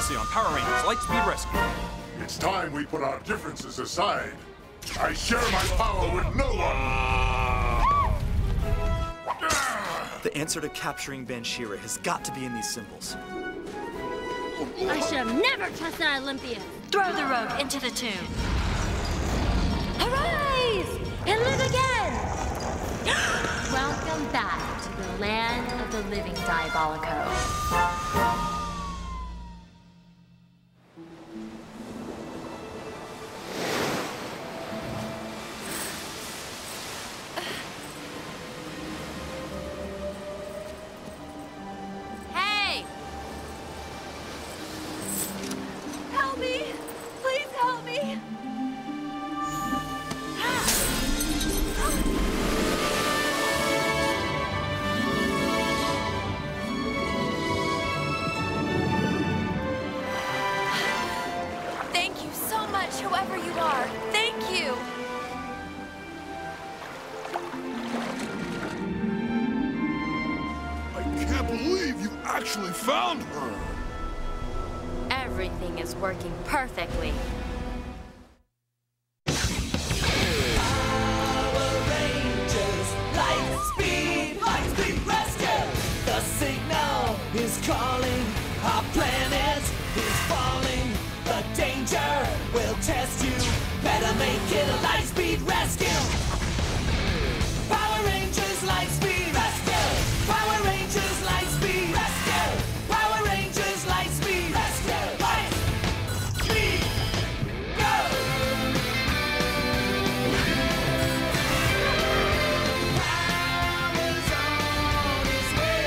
previously on Power Rangers Lightspeed Rescue. It's time we put our differences aside. I share my power with no one! The answer to capturing Banshira has got to be in these symbols. I should have never trusted Olympia. Throw the rogue into the tomb. Arise and live again! Welcome back to the land of the living, Diabolico. Hey! Help me! Please help me! Thank you so much, whoever you are. Thank you! I can't believe you actually found her! Everything is working perfectly. Lightspeed rescue! The signal is calling. Our planet is falling. The danger will test you. Better make it a Lightspeed rescue. Power Rangers Lightspeed rescue. Power Rangers Lightspeed rescue. Power Rangers Lightspeed rescue. Lightspeed, go! Power's on its way.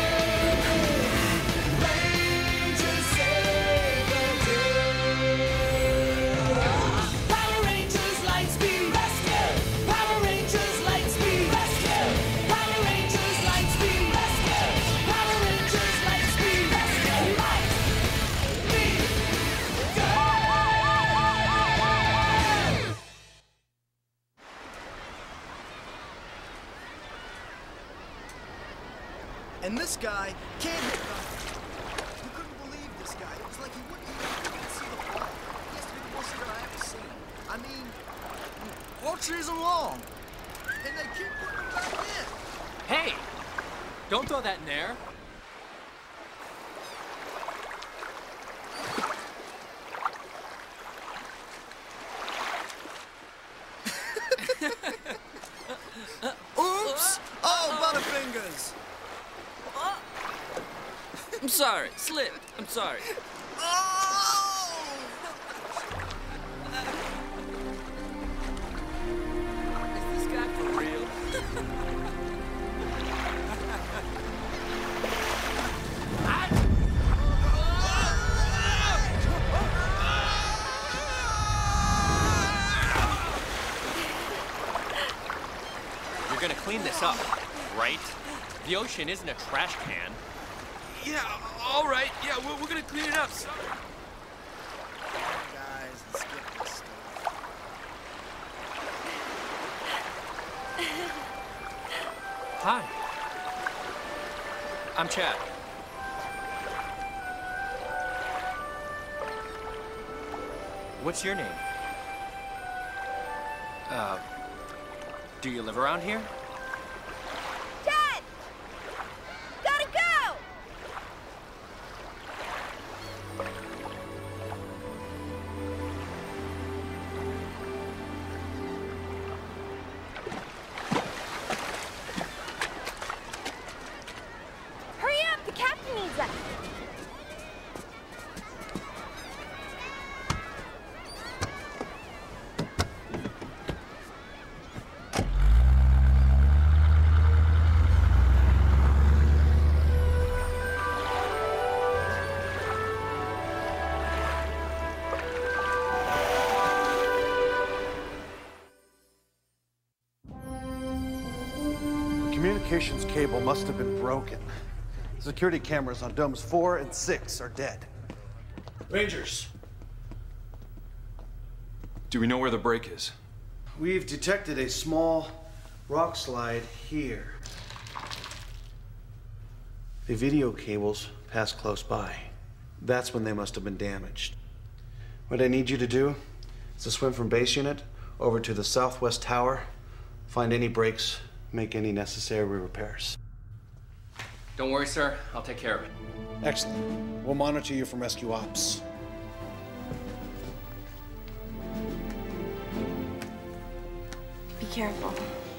Rangers save the day. Power Rangers Lightspeed rescue. Power Rangers Lightspeed rescue. Power Rangers Lightspeed rescue. Power Rangers Lightspeed rescue. Lightspeed, go! And this guy can't hit nothing. You couldn't believe this guy. It was like he wouldn't even see the ball. He has to be the most that I ever seen. I mean, all season long. And they keep putting him back in. Hey! Don't throw that in there. Oops! Oh, Butterfingers! I'm sorry, slipped. I'm sorry. Oh! Is this guy for real? You're gonna clean this up, right? The ocean isn't a trash can. Yeah, all right. Yeah, we're gonna clean it up. Guys, let's get this stuff. Hi. I'm Chad. What's your name? Do you live around here? Dad! Gotta go! Hurry up! The captain needs us! The communications cable must have been broken. Security cameras on domes 4 and 6 are dead. Rangers! Do we know where the break is? We've detected a small rock slide here. The video cables pass close by. That's when they must have been damaged. What I need you to do is to swim from base unit over to the southwest tower, find any breaks, make any necessary repairs. Don't worry, sir. I'll take care of it. Excellent. We'll monitor you from rescue ops. Be careful.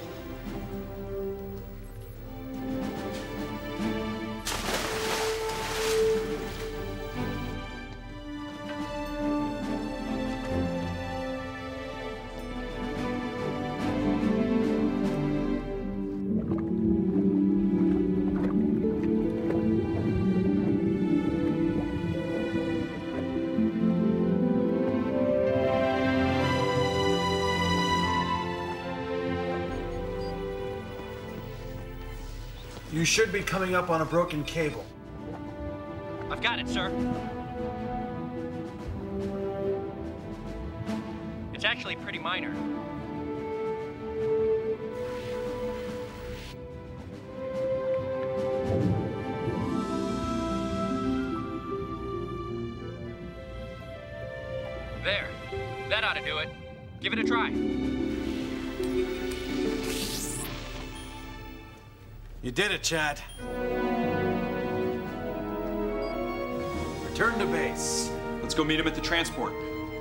You should be coming up on a broken cable. I've got it, sir. It's actually pretty minor. There. That ought to do it. Give it a try. You did it, Chad. Return to base. Let's go meet him at the transport.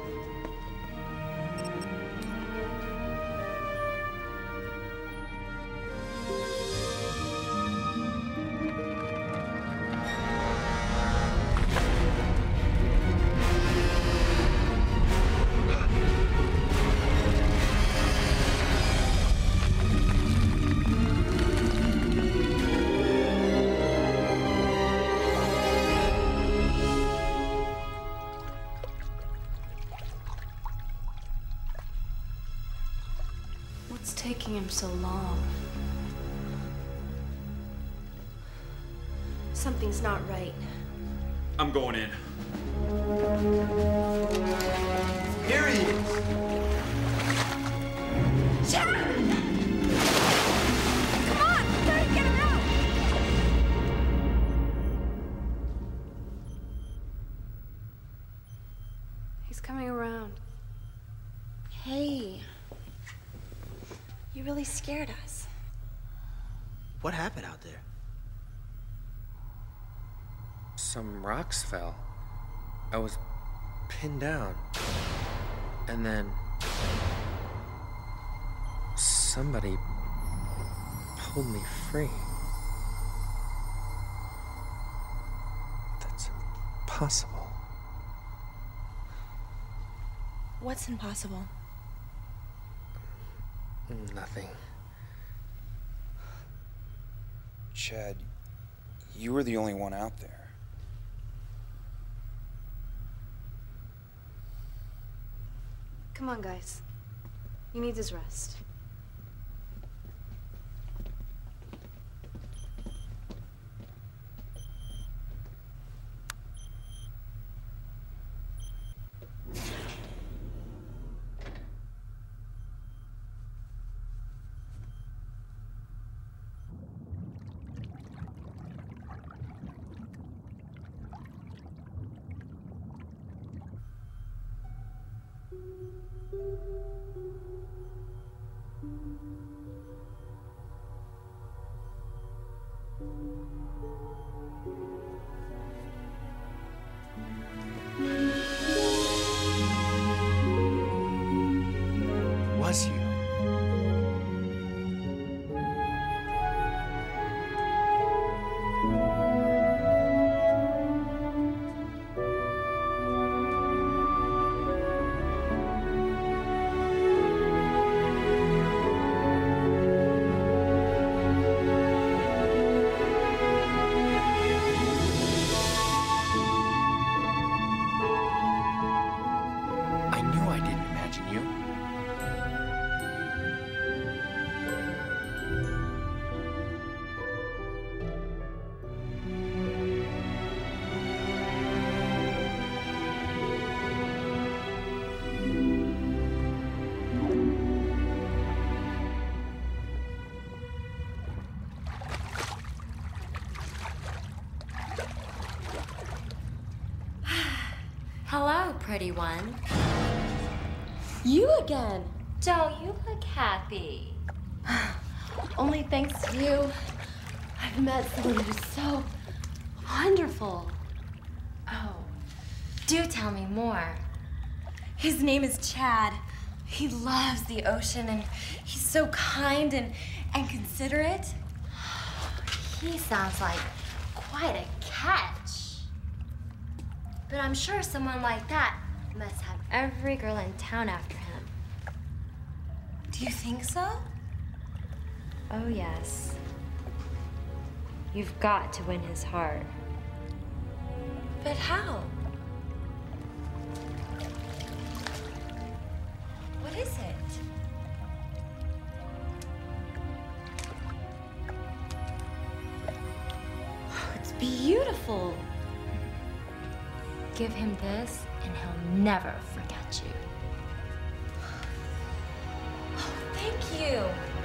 What's taking him so long? Something's not right. I'm going in. Here he is. Come on! Try to get him out! He's coming around. Hey. You really scared us. What happened out there? Some rocks fell. I was pinned down. And then somebody pulled me free. That's impossible. What's impossible? Nothing. Chad, you were the only one out there. Come on, guys. He needs his rest. Hello, pretty one. You again. Don't you look happy? Only thanks to you, I've met someone who's so wonderful. Oh, do tell me more. His name is Chad. He loves the ocean, and he's so kind and considerate. He sounds like quite a catch. But I'm sure someone like that must have every girl in town after him. Do you think so? Oh, yes. You've got to win his heart. But how? What is it? Oh, it's beautiful. Give him this, and he'll never forget you. Oh, thank you.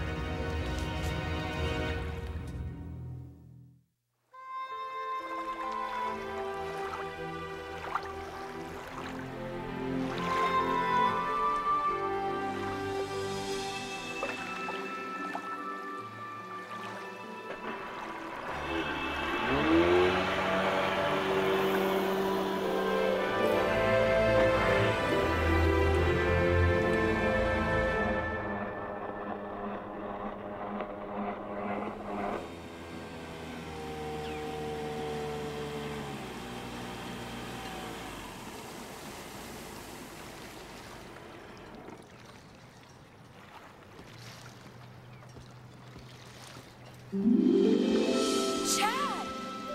Chad!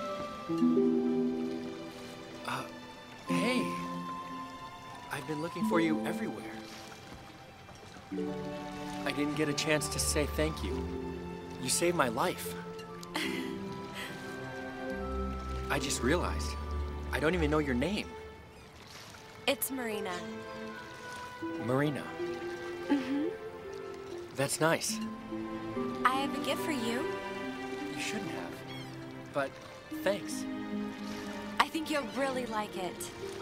Hey. I've been looking for you everywhere. I didn't get a chance to say thank you. You saved my life. I just realized I don't even know your name. It's Marina. Marina. Mm-hmm. That's nice. I have a gift for you. You shouldn't have. But thanks. I think you'll really like it.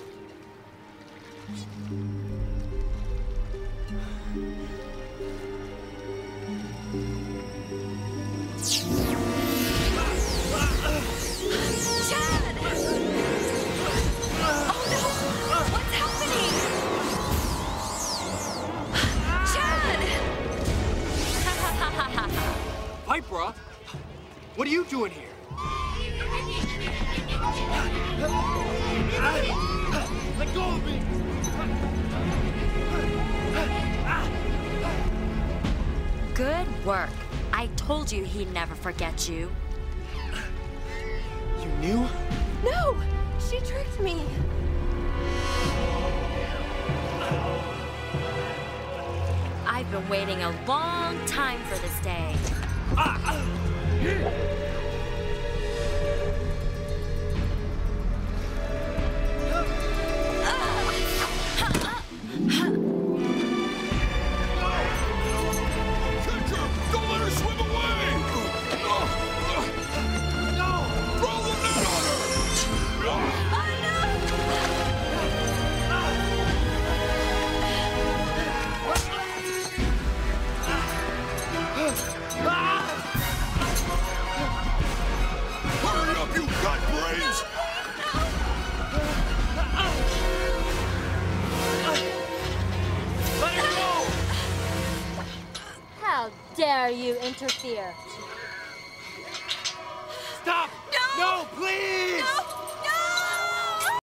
Chad! Oh no! What's happening? Chad! Vipra, what are you doing here? Let go of me! Good work. I told you he'd never forget you. You knew? No! She tricked me. I've been waiting a long time for this day. Don't let her swim away! No! Throw the net on her! Hurry up, you gut brains! How dare you interfere?